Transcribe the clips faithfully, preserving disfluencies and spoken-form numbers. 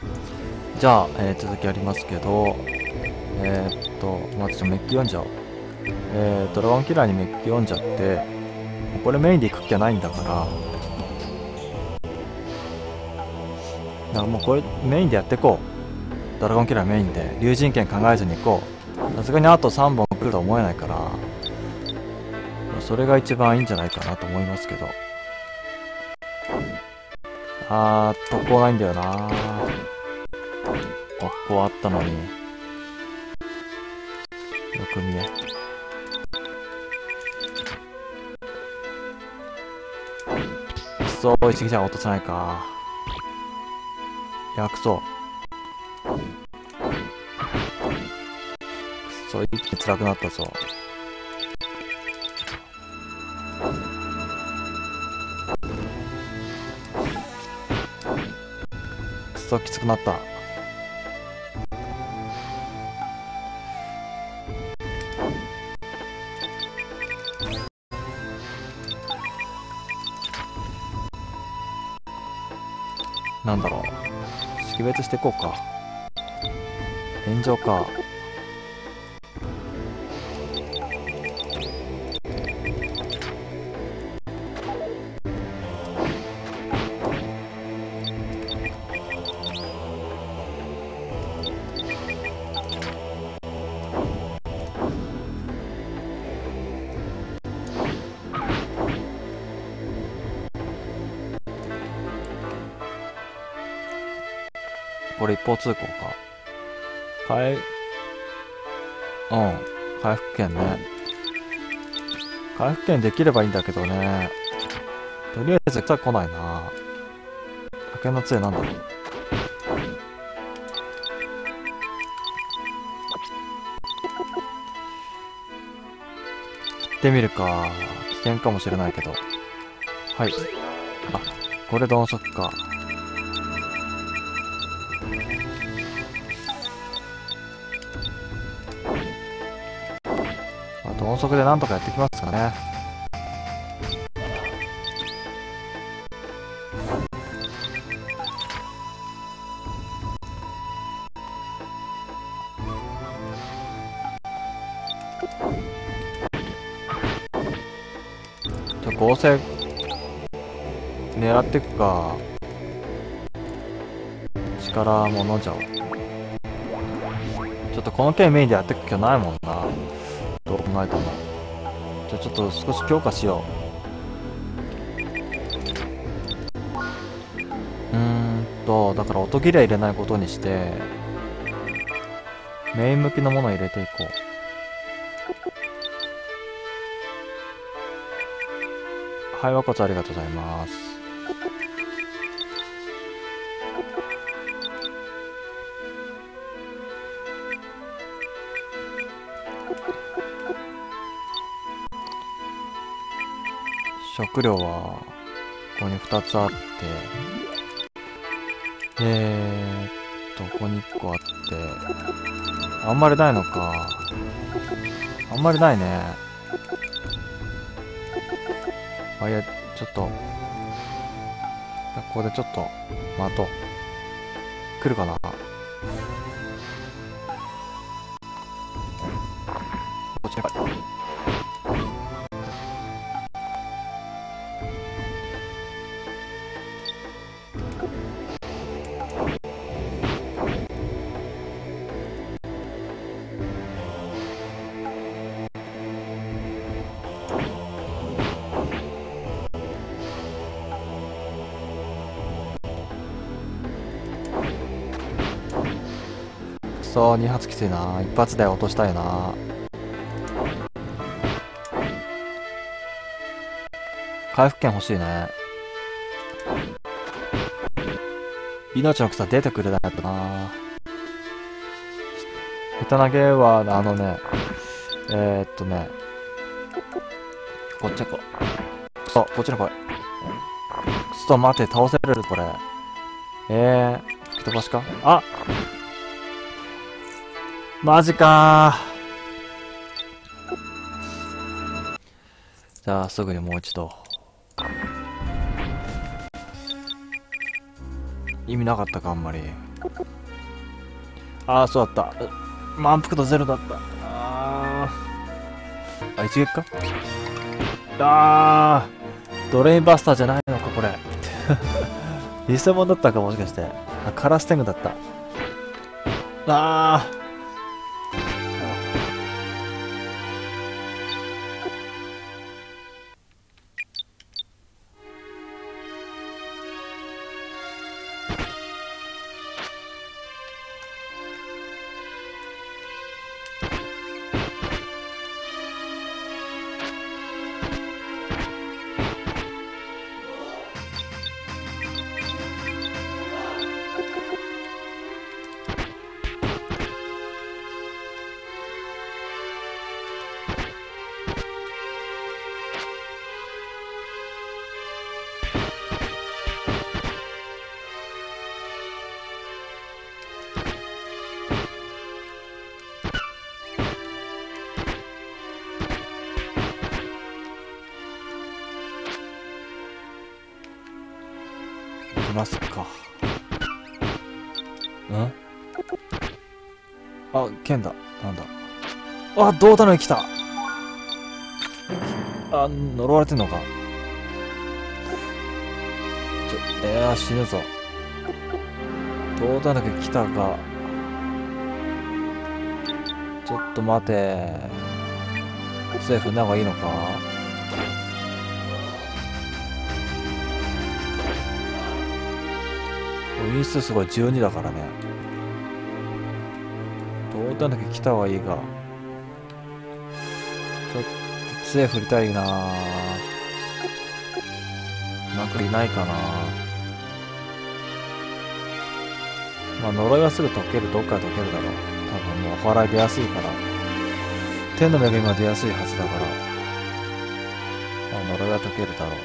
じゃあ、えー続きやりますけど、えーっと、まずメッキ読んじゃおう。えー、ドラゴンキラーにメッキ読んじゃって、これメインで行く気はないんだから、だからもうこれメインでやっていこう。ドラゴンキラーメインで、竜神剣考えずに行こう。さすがにあとさんぼん来るとは思えないから、それが一番いいんじゃないかなと思いますけど。あー、特攻ないんだよな。特攻あったのに。よく見え。くそー、一撃じゃ落とせないか。いや、くそ。くそ、一気に辛くなったぞ。くそ、きつくなった。なんだろう。識別していこうか。炎上か。これ一方通行か。回、うん。回復券ね。回復券できればいいんだけどね。とりあえず来来ないな。派遣の杖なんだろう。振ってみるか。危険かもしれないけど。はい。あ、これ鈍足か。まあ、鈍足でなんとかやってきますかね。じゃあ合成狙っていくか。力も飲んじゃおう。ちょっとこの剣メインでやっていく気はないもんな。どう考えても。じゃあちょっと少し強化しよう。うーんと、だから音切れ入れないことにして、メイン向きのものを入れていこう。はい、和骨ありがとうございます。食料は、ここにふたつあって、えーっと、ここにいっこあって、あんまりないのか。あんまりないね。あ、いや、ちょっと、ここでちょっと、待とう。来るかな。こっちに帰る。くそー、に発きついな。一発で落としたいな。回復券欲しいね。命の草出てくれないとな。下手投げは、あのね、えー、っとね、こっちこ、くそ、こっちに来い。くそ、待て、倒せれるこれ。えー、吹き飛ばしか。あ、マジかー。じゃあ、すぐにもう一度。意味なかったか、あんまり。 ああ、そうだった。満腹度ゼロだった。あー。あ、一撃か。あー。ドレインバスターじゃないのか、これ。偽物だったか、もしかして。あ、カラステングだった。あー。行きますか。んあ、剣だ。なんだ。あ、どうだのに来た。あ、呪われてんのか。ちょ、えー、死ぬぞ。どうだのに来たが。ちょっと待て。セーフな方がいいのか。ウィン数すごいじゅうにだからね。どうだんだけ来たはいいが、ちょっと杖振りたいな。なんかいないかな。まあ呪いはすぐ解ける、どっかで解けるだろう。多分もうお祓い出やすいから、天の恵みは出やすいはずだから、まあ呪いは解けるだろう。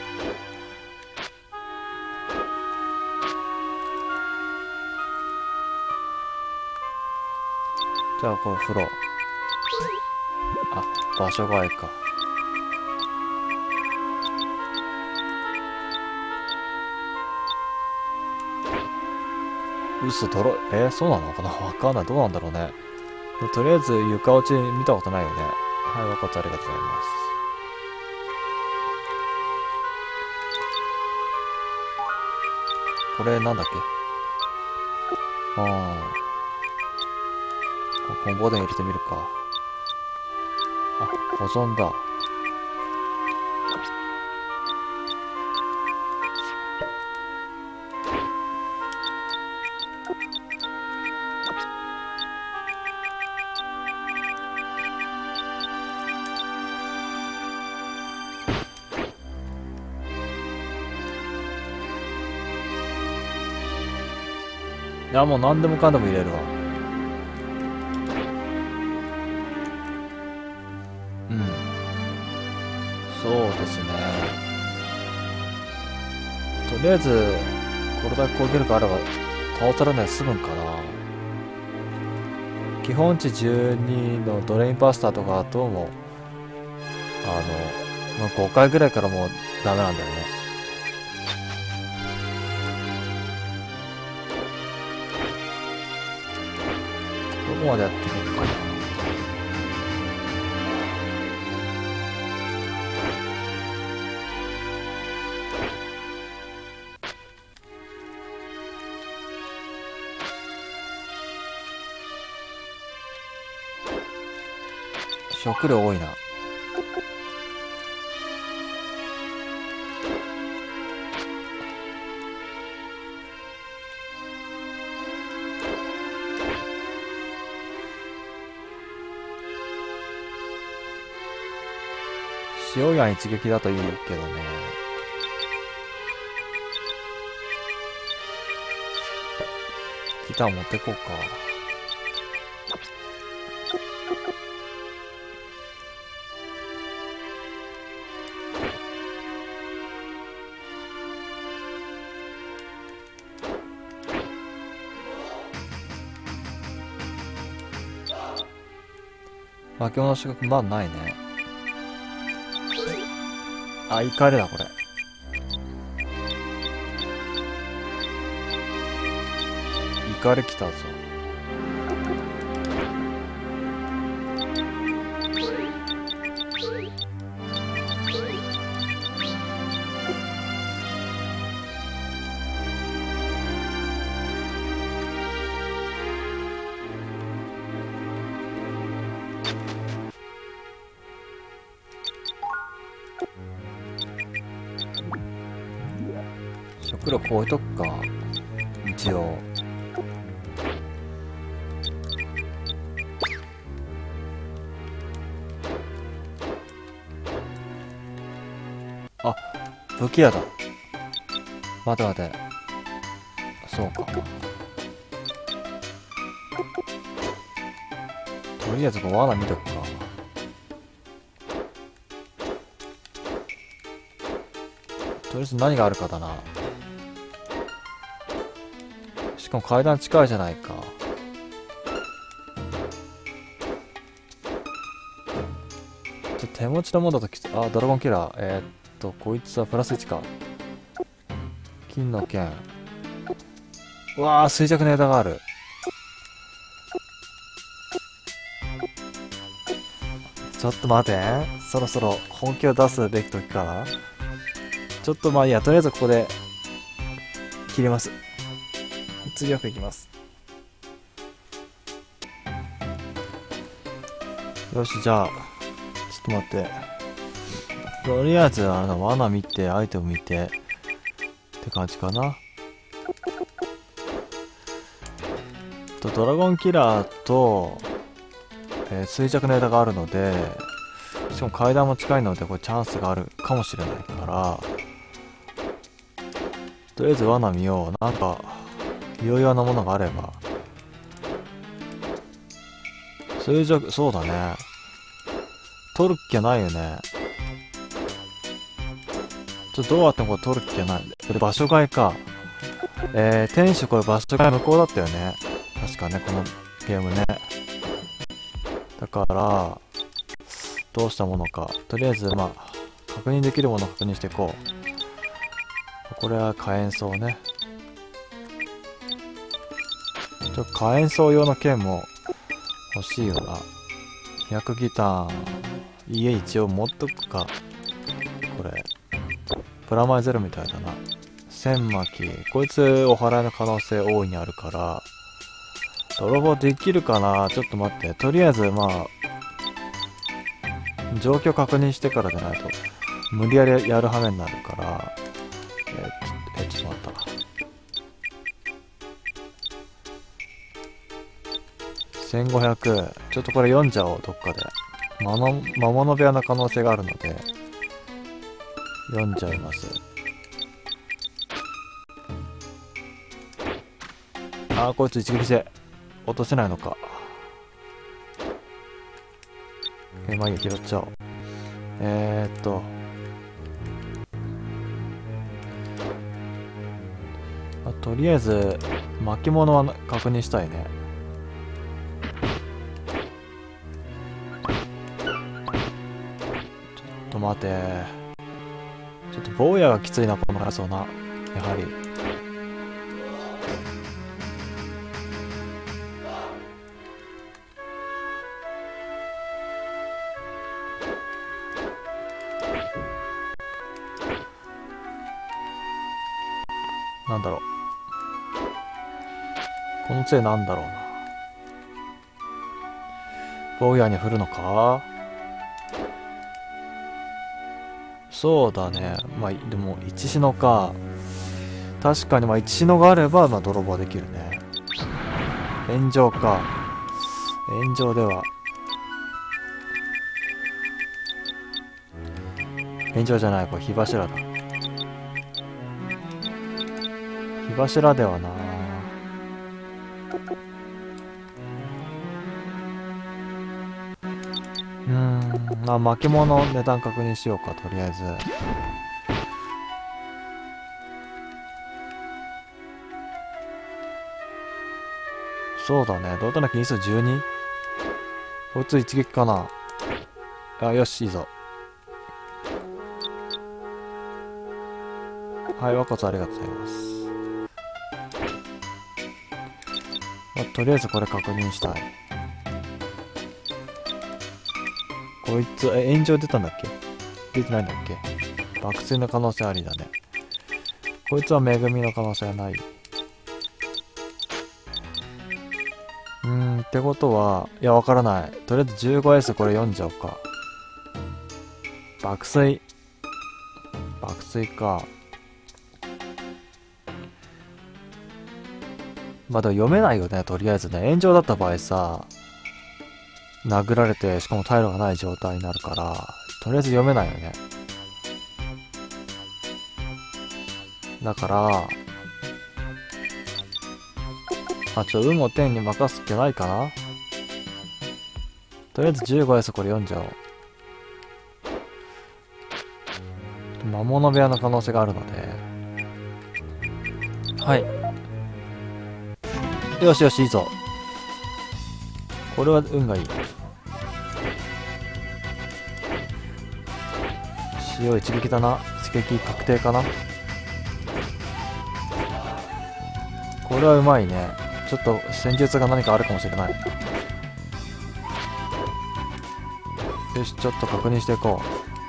じゃあこれ風呂。あ、場所がいいか。嘘だろ。えー、そうなのかな、わかんない。どうなんだろうね。とりあえず床落ち見たことないよね。はい、わかった。ありがとうございます。これなんだっけ。ああ。コンボで入れてみるか。あ、保存だ。いや、もう何でもかんでも入れるわ。うん。そうですね。とりあえず、これだけ攻撃力あれば、倒されないで済むんかな。基本値じゅうにのドレインバスターとかだともう、あの、まあ、ごかいぐらいからもうダメなんだよね。どこまでやってみるかな。食料多いな。塩やん一撃だといいけどね。ギター持ってこうか。化け物の資格まだないね。あ、怒りだこれ。 ガレ来たぞ。食料ここ置いとくか、一応。あ、武器屋だ。待て待て。そうか。とりあえずこう罠見とくか。とりあえず何があるかだな。しかも階段近いじゃないか。ちょっと手持ちのものだときつ、あ、ドラゴンキラー。えー、っと、こいつはプラスいちか。金の剣。うわー、衰弱の枝がある。ちょっと待て。そろそろ本気を出すべき時かな。ちょっとまあいいや、とりあえずここで切ります。次は行きます。よし、じゃあちょっと待って、とりあえずあの罠見てアイテム見てって感じかな。とドラゴンキラーと、えー、衰弱の枝があるので、しかも階段も近いのでこれチャンスがあるかもしれないから、とりあえず罠見よう。なんかいろいろなものがあれば。衰弱、そうだね。取るっきゃないよね。ちょっとどうやってもこれ取るっきゃない。で、場所替えか。えー、天守これ場所替え無効だったよね。確かね、このゲームね。だから、どうしたものか。とりあえず、まあ、確認できるものを確認していこう。これは火炎草ね。ちょ、火炎草用の剣も欲しいよな。ひゃくギターン。家一応持っとくか。これ。プラマイゼロみたいだな。千巻き。こいつお払いの可能性大いにあるから。泥棒できるかな。ちょっと待って。とりあえず、まあ、状況確認してからでないと、無理やりやる羽目になるから。えー、ちょ、えー、ちょっと待った。せんごひゃく。ちょっとこれ読んじゃおう、どっかで。魔の、魔物部屋の可能性があるので、読んじゃいます。あー、こいつ一撃で落とせないのか。えー、まあいいや、拾っちゃおう。えーっと。あ、とりあえず、巻物は確認したいね。ちょっと待て。ちょっと坊やがきついな、このそうな。やはり。なんだろう。この杖なんだろうな。坊やに振るのか。そうだね。まあ、でも、一シノか。確かに、まあ、一シノがあれば、まあ、泥棒できるね。炎上か。炎上では。炎上じゃない、これ火柱だ。火柱ではな。うーん、まあ、巻物の値段確認しようか、とりあえず。そうだね、どうとなく因数 じゅうに？ こいつ一撃かな。あ、よし、いいぞ。はい、和骨ありがとうございます。 まあ、とりあえずこれ確認したい。こいつ、え、炎上出たんだっけ？出てないんだっけ？爆睡の可能性ありだね。こいつは恵みの可能性はない。うーん、ってことは、いや、わからない。とりあえず じゅうごエス これ読んじゃおうか。爆睡。爆睡か。まあでも読めないよね、とりあえずね。炎上だった場合さ、殴られて、しかも退路がない状態になるから、とりあえず読めないよね。だから、あ、ちょ、運を天に任すっけないかな。とりあえず じゅうごエス これ読んじゃおう。魔物部屋の可能性があるので。はい。よしよし、いいぞ。これは運がいい。塩一撃だな。一撃確定かな。これはうまいね。ちょっと戦術が何かあるかもしれない。よし、ちょっと確認していこ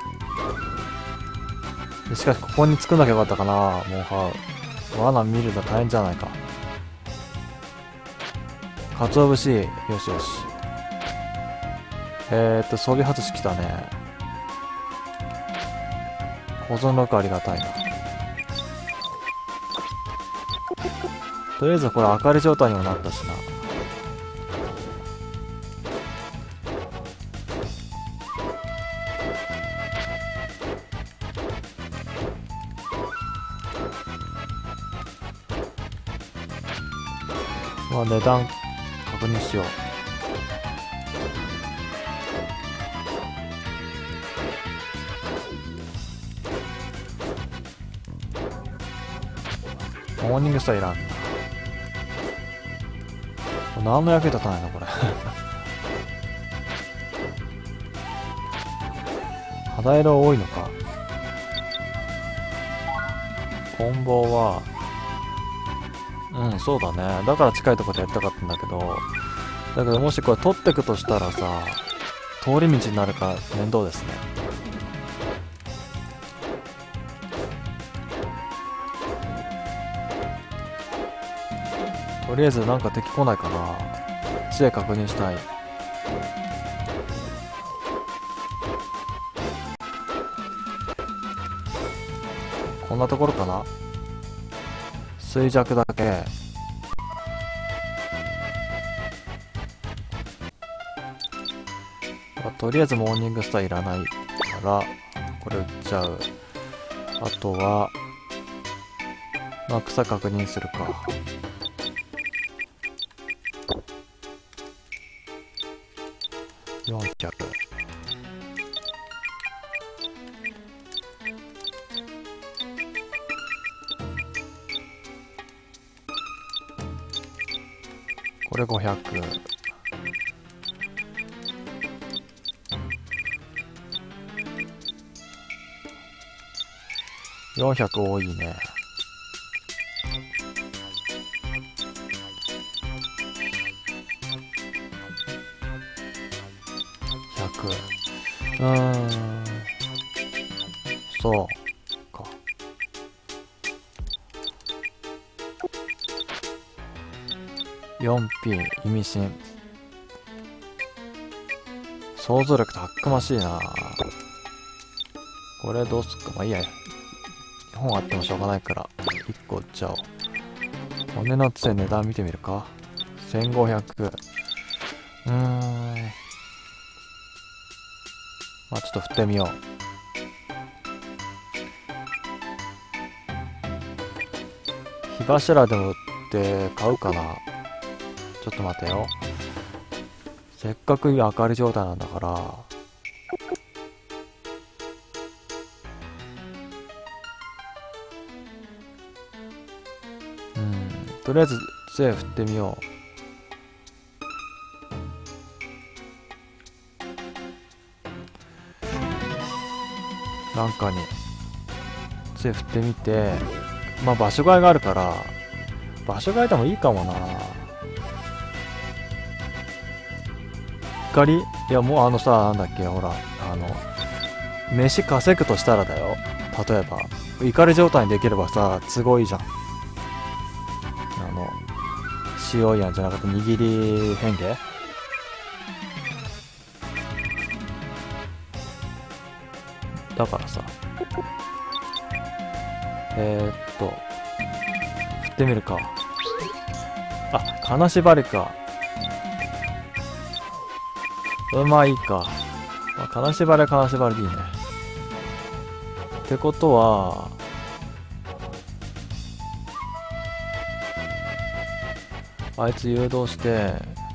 う。しかしここに作んなきゃよかったかな。もうは罠見るの大変じゃないか。鰹節。よしよし。えーっと装備外しきたね。保存録ありがたいな。とりあえずこれ明かり状態にもなったしな。まあ値段確認しよう。モーニングスターいらんな。何の役に立たないのこれ。肌色多いのか。コンボはうん、そうだね。だから近いところでやりたかったんだけど、だけどもしこれ取ってくとしたらさ、通り道になるから面倒ですね。とりあえずなんか敵来ないかな。杖確認したい。こんなところかな。衰弱だけ。とりあえずモーニングスターいらないからこれ売っちゃう。あとはまあ草確認するか。よんひゃく。これごひゃく。よんひゃく多いね。ひゃく。うーん。そうか。よんピー 意味深。想像力たくましいな。これどうすっか。まあいいや。本あってもしょうがないからいっこ売っちゃおう。骨の杖値段見てみるか。せんごひゃく。うーん、まあちょっと振ってみよう。火柱でも売って買うかな。ちょっと待てよ。せっかく明かり状態なんだから。とりあえず杖振ってみよう。なんかに杖振ってみて、まあ場所替えがあるから場所替えでもいいかもな。 怒り、いやもうあのさ、なんだっけ、ほら、あの、飯稼ぐとしたらだよ。例えば、怒り状態にできればさ、都合いいじゃん。あの、塩やんじゃなくて握り変化だからさ。えー、っと、振ってみるか。あ、金縛りか。うまいか。まあ、金縛りは金縛りでいいね。ってことは、あいつ誘導して、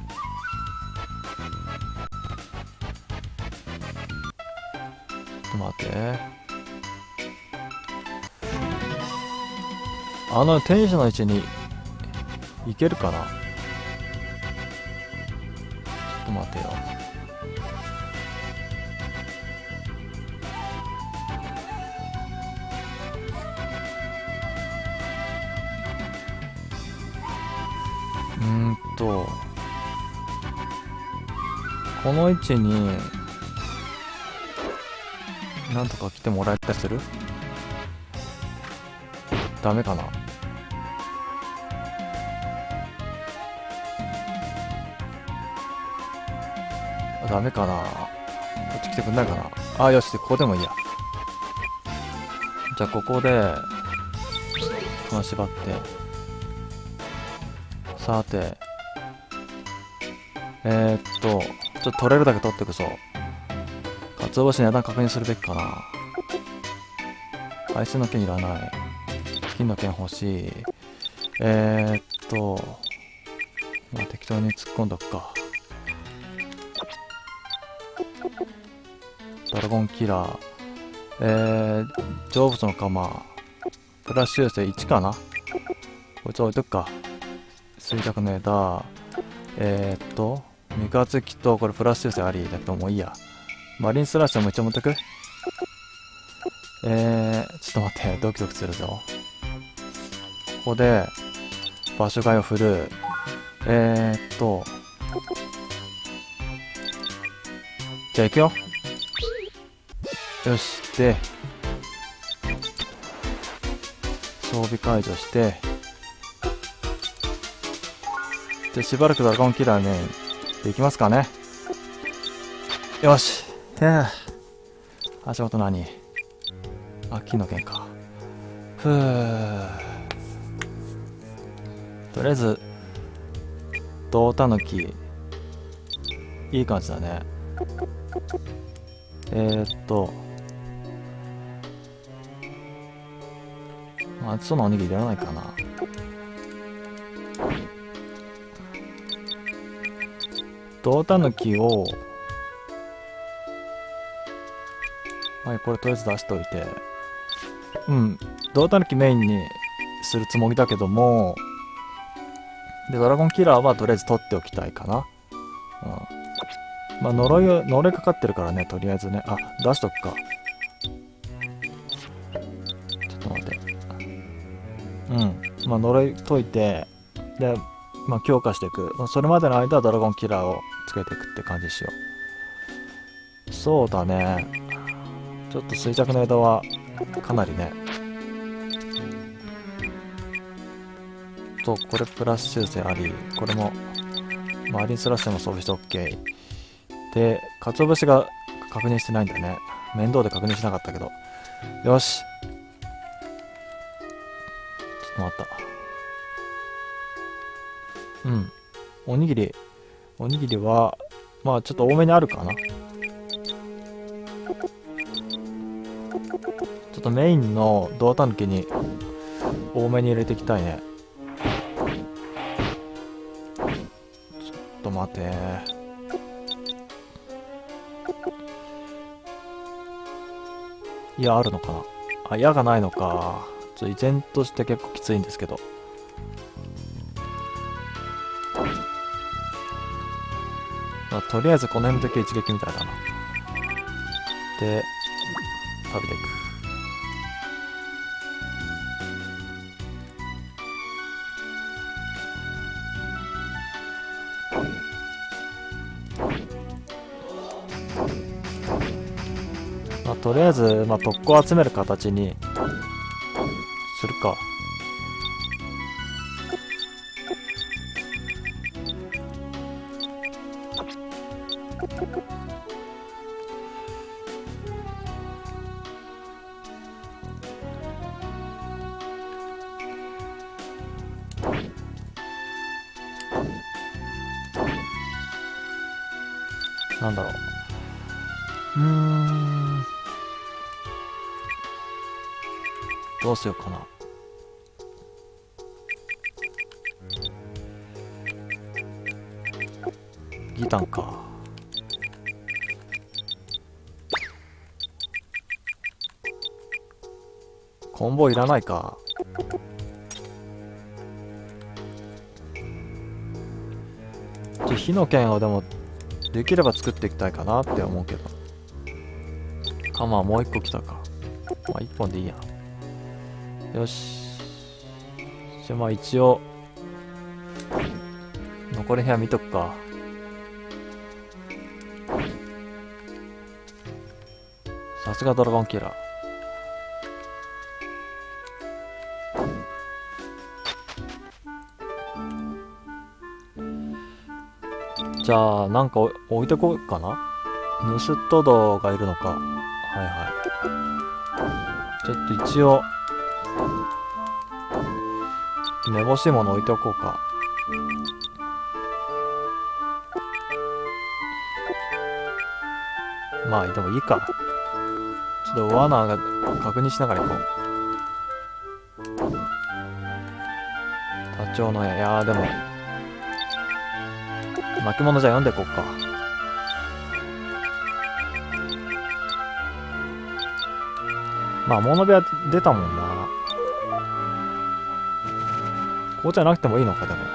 ちょっと待って。あの天使の位置に行けるかな。ちょっと待ってよ。うーんとこの位置になんとか来てもらえたりする？ダメかな。ダメかな。こっち来てくんないかな。あ、よし、ここでもいいや。じゃあここでこの縛って、さてえー、っとちょっと取れるだけ取ってくぞ。かつお節の値段確認するべきかな。海水の剣いらない。金の剣欲しい。えー、っとまあ適当に突っ込んどくか。ドラゴンキラー、えー、成仏の鎌、プラス修正いちかな。こいつ置いとくか。衰弱の枝、えー、っと三日月とこれプラス修正ありだけどもういいや。マリンスラッシュも一応持ってく。えー、ちょっと待って、ドキドキするぞ。ここで場所替えを振る。えー、っとじゃあ行くよ。よし。で装備解除して、でしばらくドラゴンキラーねできますかね。よし。てー足元何、あ、金の剣か。ふう、とりあえず胴たぬきいい感じだね。えー、っと熱そうなおにぎりいらないかな。胴たぬきを、はい、これとりあえず出しておいて、うん胴たぬきメインにするつもりだけども、でドラゴンキラーはとりあえず取っておきたいかな。うん、まあ呪い呪いかかってるからね、とりあえずね。あ、出しとくか。ちょっと待って。うん、まあ呪い解いて、でまあ強化していく。それまでの間はドラゴンキラーをつけていくって感じにしよう。そうだね、ちょっと衰弱の枝はかなりね。とこれプラス修正あり、これもマリンスラッシュも装備して OK で、鰹節が確認してないんだね。面倒で確認しなかったけど。よし、ちょっと待った。うん、おにぎりおにぎりはまあちょっと多めにあるかな。ちょっとメインの胴たぬきに多めに入れていきたいね。ちょっと待て。いや、あるのかなあ、矢がないのか。ちょっと依然として結構きついんですけど。まあ、とりあえずこの辺だけ一撃みたいだな。で食べていく。 とりあえず、まあ、特攻集める形にするか。なんだろう。うーん。どうしようかな。ギタンか。コンボいらないか。ち火の剣をでもできれば作っていきたいかなって思うけど。カマはもう一個来たか。まあ一本でいいや。よし。じゃあまあ一応残り部屋見とくか。さすがドラゴンキラー。じゃあなんか置いてこうかな。ヌスットドがいるのか。はいはい。ちょっと一応めぼしいもの置いておこうか。まあでもいいか。ちょっと罠が確認しながら行こう。ダチョウの絵。いやーでも巻物じゃ読んでいこうか。まあ物部屋出たもんな。ここじゃなくてもいいのか。でも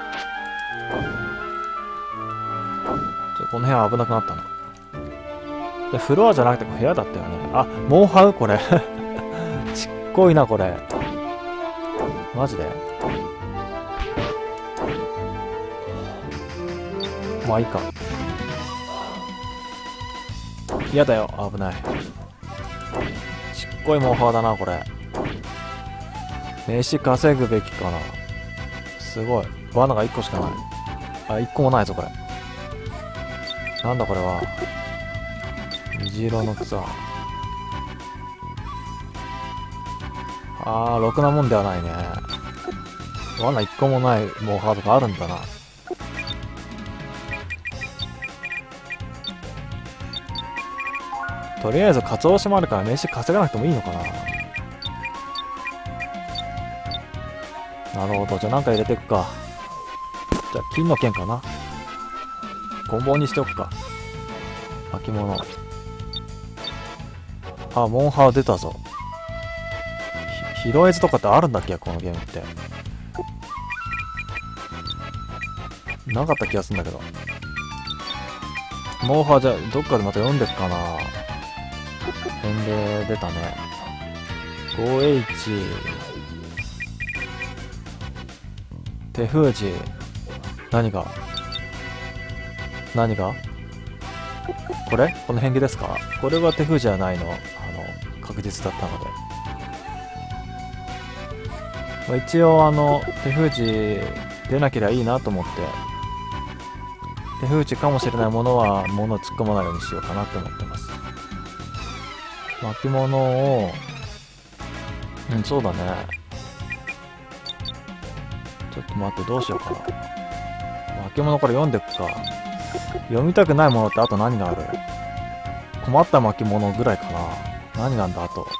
ちょこの部屋危なくなったな。でフロアじゃなくて部屋だったよね。あ、モンハウこれちっこいなこれ。マジで。まあいいか。嫌だよ。危ない。ちっこいモンハウだなこれ。飯稼ぐべきかな。すごい。罠がいっこしかない。あ、いっこもないぞこれ。なんだこれは。虹色の草。あー、ろくなもんではないね。罠いっこもないモンハウとかあるんだな。とりあえずカツオ節もあるから飯稼がなくてもいいのかな。なるほど。じゃあなんか入れていくか。じゃあ金の剣かな。棍棒にしておくか。巻物。あ、モンハウ出たぞ。ひ拾えずとかってあるんだっけこのゲームって。なかった気がするんだけど。モンハウじゃあどっかでまた読んでっかな。変で出たね。 フォーエイチ 手封じ。何が何がこれこの辺ですか。これは手封じじゃないの。あの確実だったので、まあ、一応あの手封じ出なければいいなと思って、手封じかもしれないものは物を突っ込まないようにしようかなと思ってます。巻物を、うん、そうだね。ちょっと待って、どうしようかな。巻物から読んでいくか。読みたくないものってあと何がある。困った巻物ぐらいかな。何なんだあと。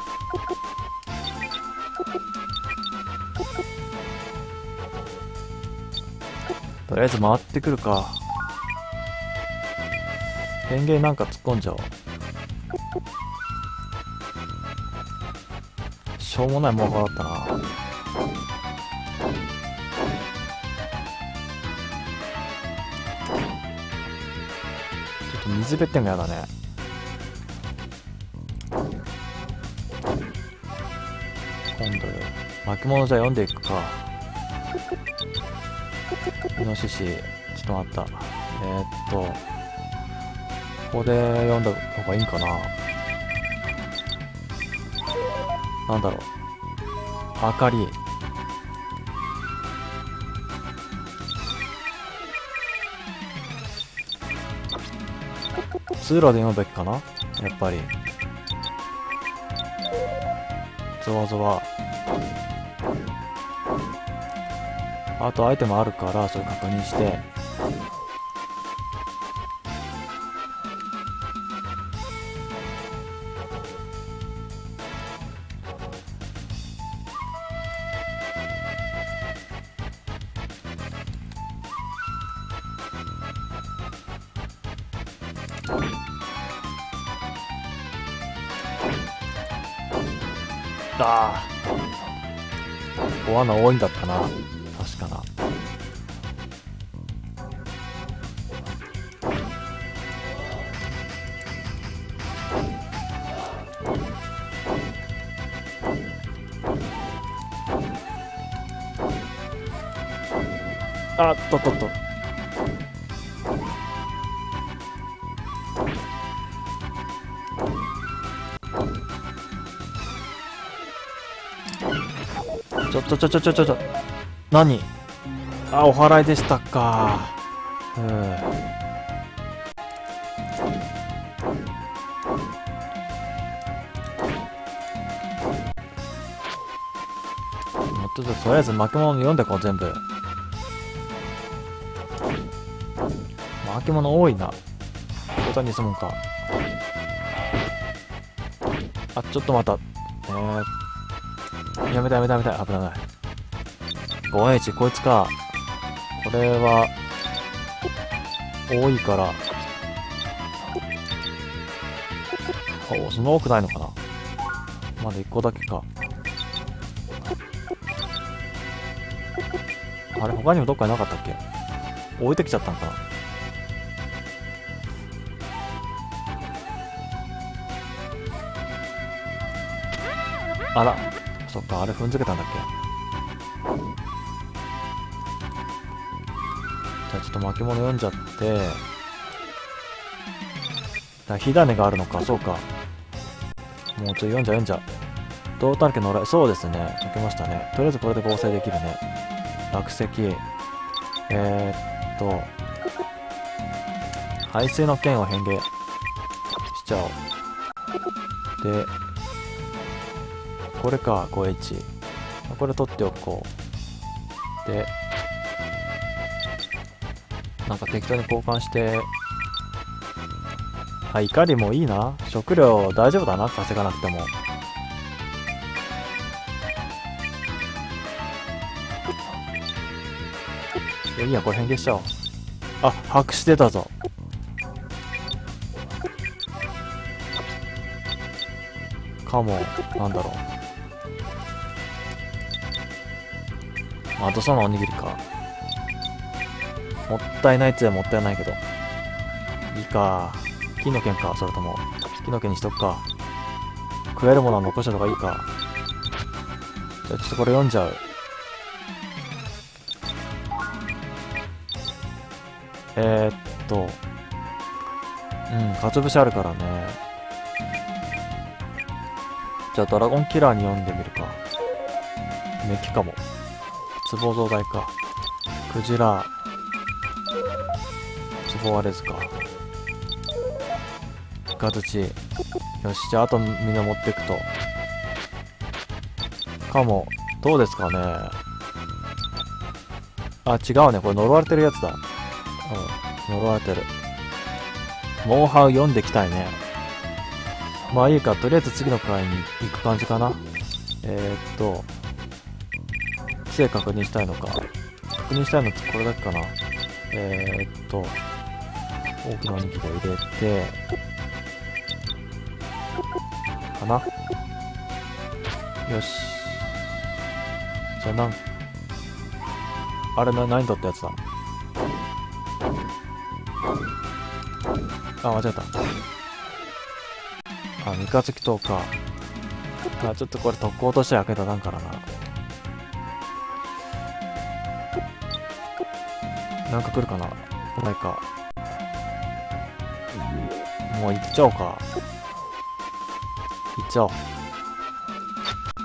とりあえず回ってくるか。変幻なんか突っ込んじゃおう。しょうもないモンハウだったな。ちょっと水べってんがやだね。今度巻物じゃ読んでいくか。イノシシ。ちょっと待った。えー、っとここで読んだ方がいいんかな。 なんだろう。明かり。通路で読むべきかな、やっぱり。ゾワゾワ。あとアイテムあるからそれ確認して。ああ、お穴多いんだったな、確かな。あっとっとっと。ちょちょちょちょちょちょちょ、何？あ、お祓いでしたか。うん。とりあえず巻物読んでこう、全部。巻物多いな。ことにすむんか。あ、ちょっと待った。えー、やめたやめたやめた。危ない。ごエイチ、こいつか。これは、多いから。お、その多くないのかな。まだいっこだけか。あれ、他にもどっかになかったっけ？置いてきちゃったんかな。あら、そっか、あれ踏んづけたんだっけ。じゃあちょっと巻物読んじゃって。だ、火種があるのか、そうか。もうちょっと読んじゃ読んじゃ。胴体家のら、そうですね。解けましたね。とりあえずこれで合成できるね。落石。えー、っと。排水の剣を変形しちゃおう。で、これか、ごエイチ。これ取っておこう。で、なんか適当に交換して、あ、怒りもいいな。食料大丈夫だな、稼がなくても。いやいいや、これ変形しちゃおう。あ、白紙出たぞ。かも、なんだろう。まあ、どそのおにぎりか。もったいないっつやもったいないけど。いいか。金の剣か、それとも。金の剣にしとくか。食えるものは残した方がいいか。じゃあちょっとこれ読んじゃう。えー、っと。うん、かつぶしあるからね。じゃあドラゴンキラーに読んでみるか。メッキかも。壺増大か。クジラ。壺割れずか。ガズチ。よし、じゃああとみんな持っていくと。かも。どうですかね。あ、違うね。これ呪われてるやつだ。うん、呪われてる。モンハウ読んできたいね。まあいいか、とりあえず次の回に行く感じかな。えー、っと、杖確認したいのか。確認したいのってこれだけかな。えー、っと、大きなおにぎりを入れて、かな。よし。じゃあなん、あれな、何取ったやつだ。あ、間違えた。あ、三日月島か。あ、ちょっとこれ特攻として開けたなんからな。なんか来るかな。来ないか。もう行っちゃおうか。行っちゃおう。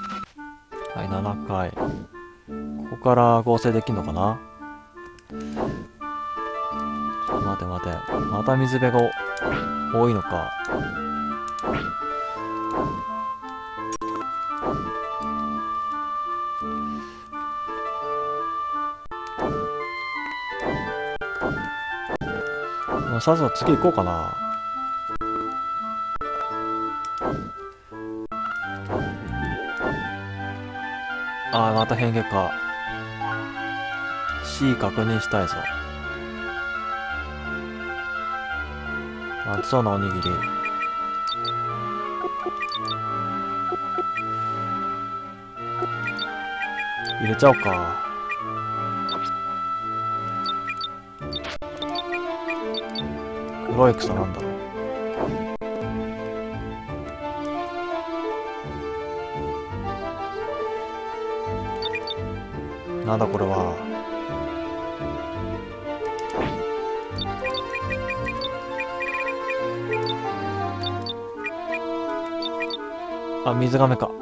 はい、ななかい。ここから合成できんのかな。ちょっと待て待て。また水辺が多いのか。もうさっさと次行こうかな。あー、また変化か。C 確認したいぞ。熱そうなおにぎり。入れちゃおうか。黒い草なんだろう。なんだこれは。あ、水亀か。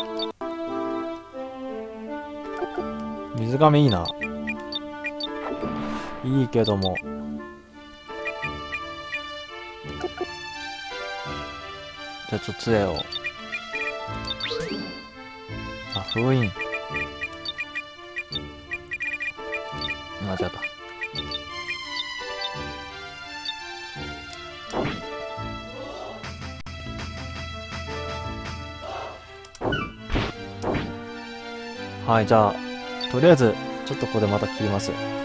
水亀いいな。いいけども。じゃあちょっと杖を。あ、封印。間違った。はい、じゃあ、とりあえず、ちょっとここでまた切ります。